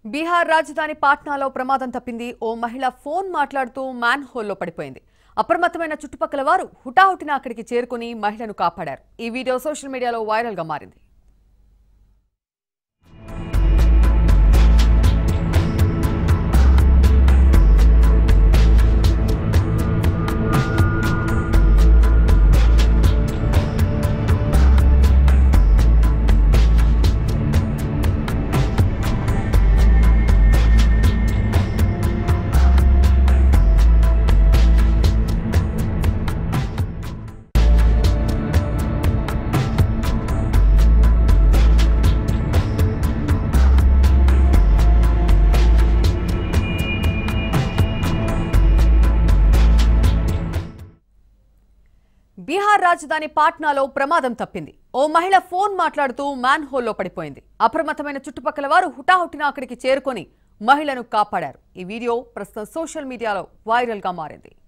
బీహార్ రాజధాని పాట్నాలో ప్రమాదం తప్పింది. ఓ మహిళ ఫోన్ మాట్లాడుతూ మ్యాన్ హోల్లో పడిపోయింది. అప్రమత్తమైన చుట్టుపక్కల వారు హుటాహుటిన అక్కడికి చేరుకుని మహిళను కాపాడారు. ఈ వీడియో సోషల్ మీడియాలో వైరల్ గా మారింది. బీహార్ రాజధాని పాట్నాలో ప్రమాదం తప్పింది. ఓ మహిళ ఫోన్ మాట్లాడుతూ మ్యాన్ హోల్లో పడిపోయింది. అప్రమత్తమైన చుట్టుపక్కల వారు హుటాహుటిన అక్కడికి చేరుకొని మహిళను కాపాడారు. ఈ వీడియో ప్రస్తుతం సోషల్ మీడియాలో వైరల్ గా మారింది.